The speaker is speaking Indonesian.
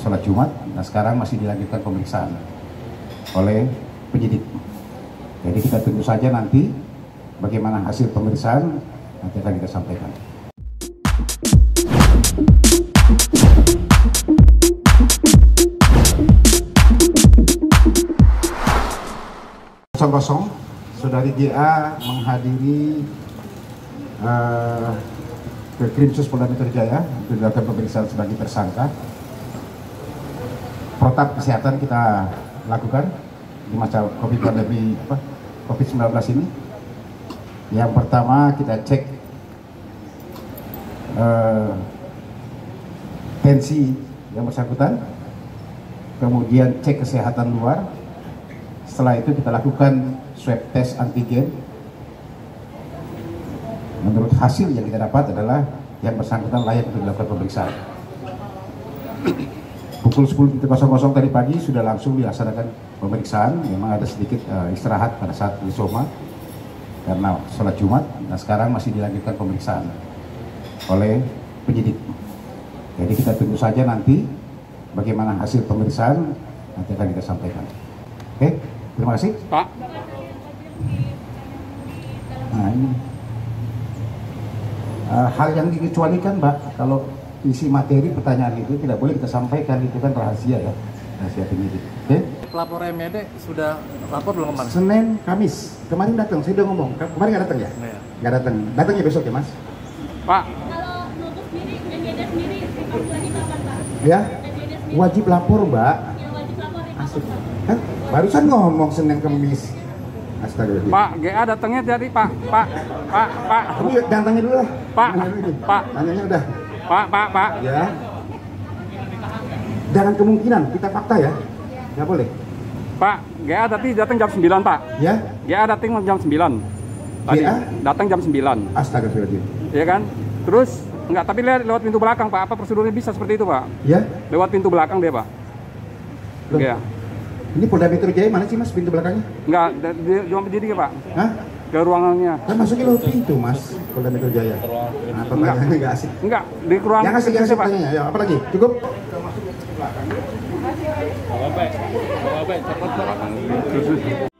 sholat Jumat. Nah sekarang masih dilanjutkan pemeriksaan oleh penyidik. Jadi kita tunggu saja nanti bagaimana hasil pemeriksaan, nanti akan kita sampaikan. Kosong, Saudari GA menghadiri ke Krimsus Polda Metro Jaya untuk dilakukan pemeriksaan sebagai tersangka. Protap kesehatan kita lakukan di masa COVID-19 ini. Yang pertama kita cek tensi yang bersangkutan, kemudian cek kesehatan luar. Setelah itu kita lakukan swab test antigen. Menurut hasil yang kita dapat adalah yang bersangkutan layak untuk dilakukan pemeriksaan. Pukul 10.00 tadi pagi sudah langsung dilaksanakan pemeriksaan. Memang ada sedikit istirahat pada saat isoma karena sholat Jumat. Nah sekarang masih dilanjutkan pemeriksaan oleh penyidik. Jadi kita tunggu saja nanti bagaimana hasil pemeriksaan, nanti akan kita sampaikan. Oke, terima kasih Pak. Nah ini hal yang dikecualikan Mbak, kalau isi materi pertanyaan itu tidak boleh kita sampaikan, itu kan rahasia ya, rahasia penyidik. Oke? Pelapor MED sudah lapor belum kemarin? Senin, Kamis, kemarin datang, saya udah ngomong, kemarin nggak datang ya? Nggak datang, datangnya besok ya Mas? Pak. Kalau nutup sendiri, MED sendiri, lagi kapan Pak? Ya, wajib lapor Mbak. Yang wajib lapor itu Asik. Kan barusan ngomong Senin, Kamis. Astagfirullah. Pak, GA datangnya jadi Pak. Kamu datangnya dulu lah. Pak. Tanyanya udah. Pak. Ya. Jangan kemungkinan, kita fakta ya. Nggak boleh. Pak, GA tadi datang jam 9 Pak. Ya. GA datang jam 9. Tadi GA? datang jam 9. Astagfirullah. Iya kan? Terus enggak, tapi lewat pintu belakang Pak. Apa prosedurnya bisa seperti itu Pak? Ya. Lewat pintu belakang dia Pak. Loh. GA. Ini Polda Metro Jaya mana sih Mas pintu belakangnya? Enggak, di ruang penyidik ya Pak. Hah? Ke ruangannya. Kan masuknya lewat pintu Mas, Polda Metro Jaya. Nah, pertanyaannya nggak asik. Enggak, di ruang Yang asik Pak. pertanyaannya. Ya, apa lagi? Cukup? Bapak, cepat